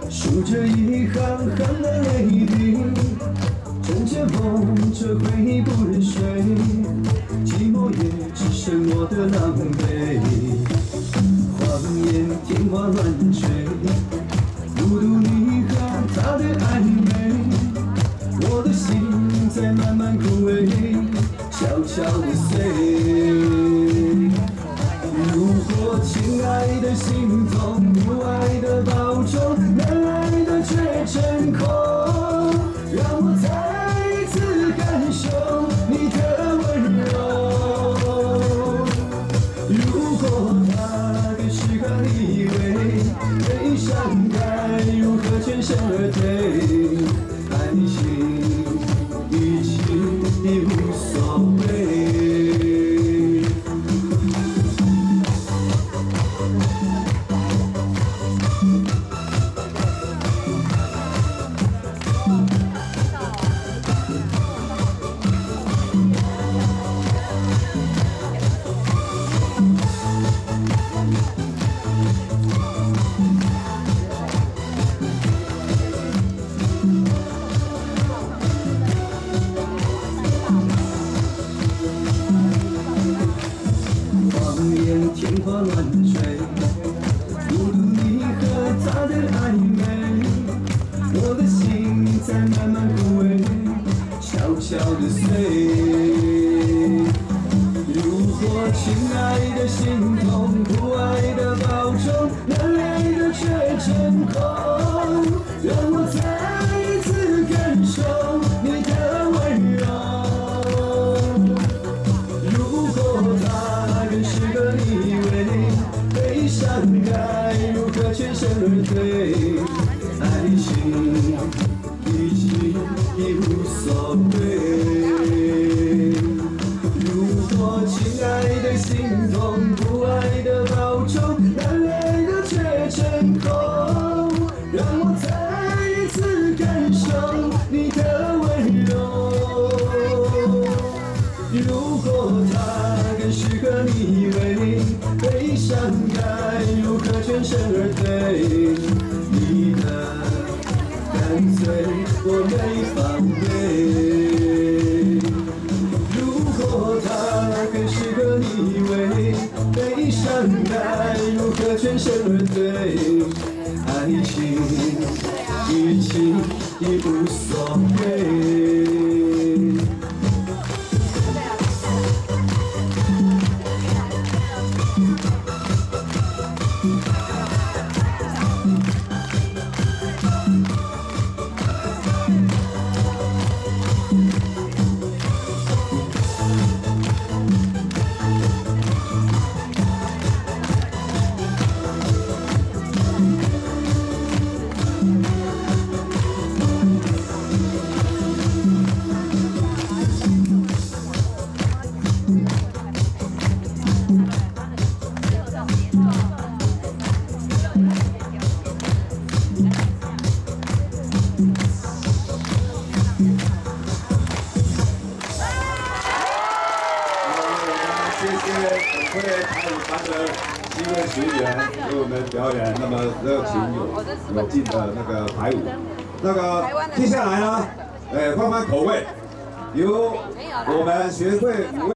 数着一行行的泪滴，趁着梦，这回忆不能睡，寂寞也只剩我的狼狈。谎言天花乱坠，孤独你和他的暧昧，我的心在慢慢枯萎，悄悄地碎。如果亲爱的心痛，不爱的保重，难爱的却成空，让我再一次感受你的温柔。如果那个时刻你以为悲伤该如何全身而退，爱情已经已无所谓。天花乱坠，孤独你和他的暧昧，我的心在慢慢枯萎，悄悄地碎。如果亲爱的心痛，不爱的保重，难爱的却成空，让我再一次感受你的温柔。如果那个时刻你以为悲伤该如何全身而退，爱情已经已无所谓。如果亲爱的心痛，不爱的保重，难爱的却成空，让我再一次感受你的温柔。如果那个时刻你以为悲伤该如何全身而退，你的干脆我没防备。如果那个时刻你以为悲伤该如何全身而退，爱情已经已无所谓。 谢谢本会台舞团的7位学员给我们表演那么热情有劲的那个排舞。那个接下来呢，换换口味，由我们学会5位。